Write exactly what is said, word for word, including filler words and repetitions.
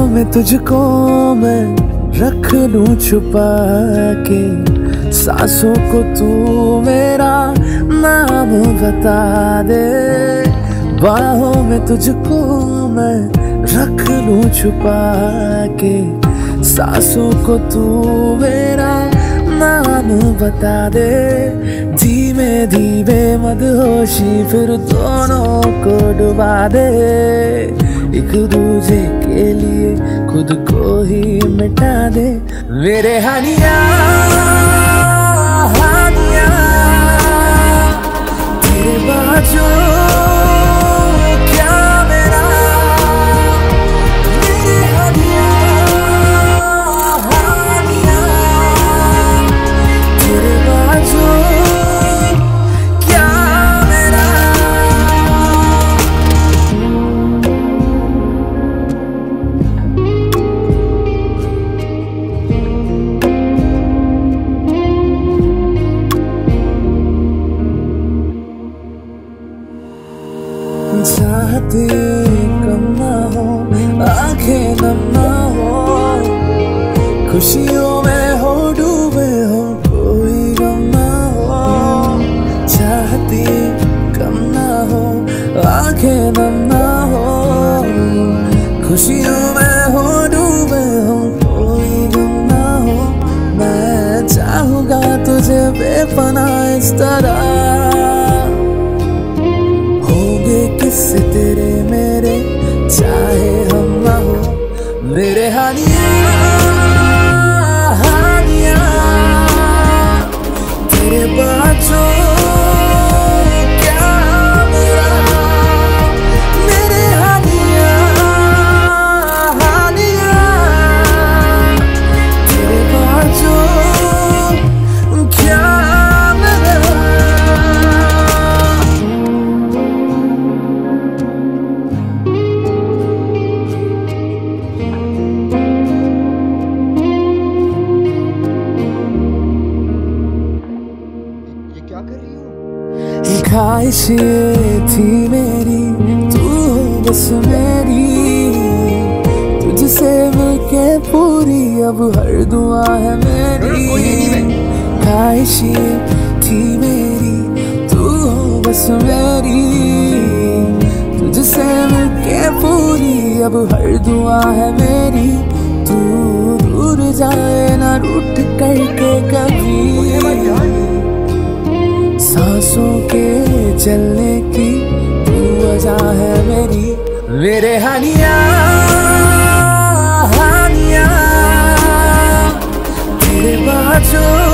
में तुझको मैं रख लूं छुपा के, सांसों को तू मेरा नाम बता दे। बाहों में तुझको मैं रख लूं छुपा के, सांसों को तू मेरा नाम बता दे। धीमे धीमे मदहोशी फिर दोनों को डुबा दे। एक दूजे के लिए खुद को ही मिटा दे। मेरे हानिया हानिया तेरे बाजू क्या मेरा, मेरे हानिया हानिया तेरे बाजू क्या मेरा। चाहते कम ना हो, आंखें नम ना हो, खुशियों में हो डूबे हो, कोई गम ना हो। चाहते कम ना हो, आंखें नम ना हो, खुशियों में हो डूबे हो, कोई गम ना हो। मैं चाहूंगा तुझे बेपनाह इस तरह, किससे तेरे मेरे चाहे हम ना हो। मेरे हानिया हानिया तेरे बाजू क्या मेरा, मेरे हानिया हानिया तेरे बाजू क्या मेरा। ख्वाहिशें थी मेरी तू हो बस मेरी, तुझसे मिलके पूरी अब हर दुआ है मेरी। ख्वाहिशें थी मेरी तू हो बस मेरी, तुझसे मिलके पूरी अब हर दुआ है मेरी। तू दूर जाए ना रूठ करके कभी, सांसों के चलने की तू वजह है मेरी। मेरे हानिया हानिया तेरे बाजू